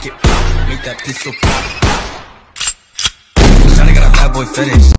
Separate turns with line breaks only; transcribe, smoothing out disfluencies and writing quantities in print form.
make it pop, make that pistol pop. Shawty got a bad boy fetish.